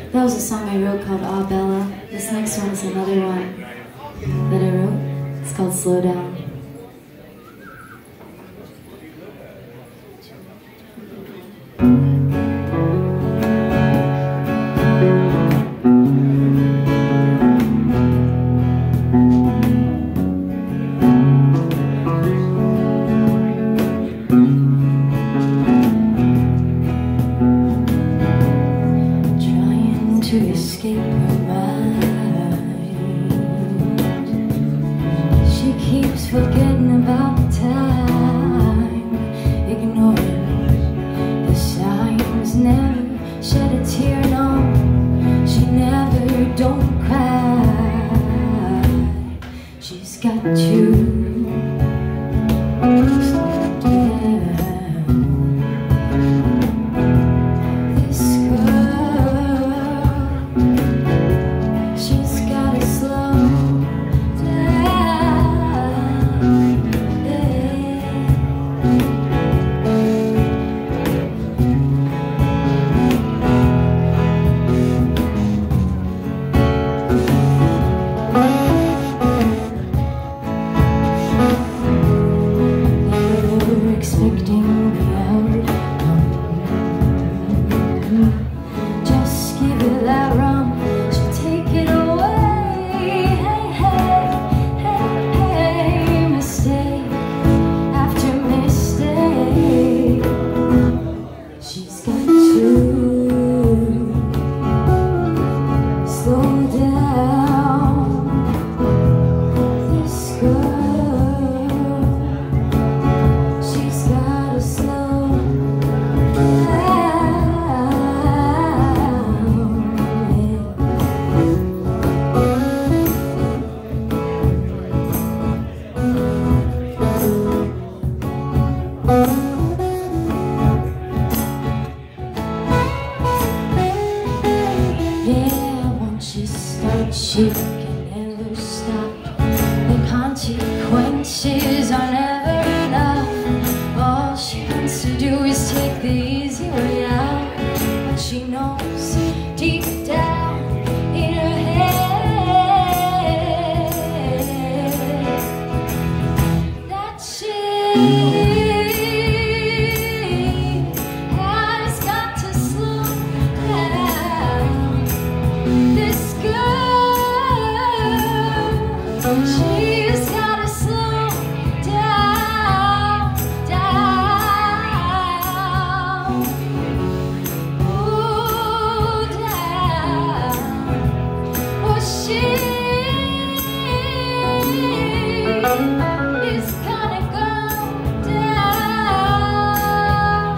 That was a song I wrote called Ah Bella. This next one is another one that I wrote. It's called Slow Down. To escape her mind, she keeps forgetting about the time, ignoring the signs, never shed a tear, no, she never don't cry, she's got to she can never stop. The consequences are never enough. All she wants to do is take the easy way out. But she knows deep down in her head that she has got to slow down. This girl, she's gotta slow down, down, ooh, down, or she is gonna go down,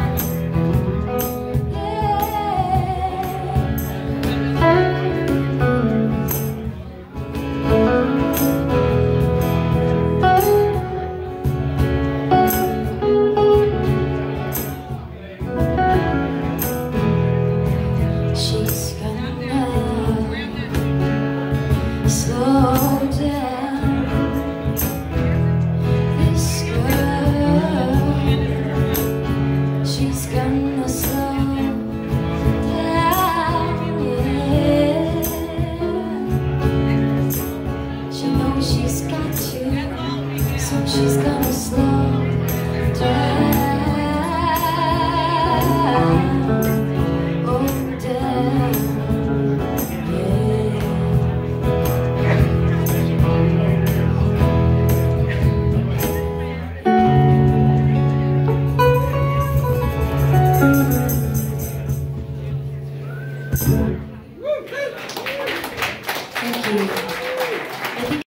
she's gonna slow down. This girl, she's gonna slow down, yeah. She knows she's got to, so she's gonna slow down. Oh, down, Thank you.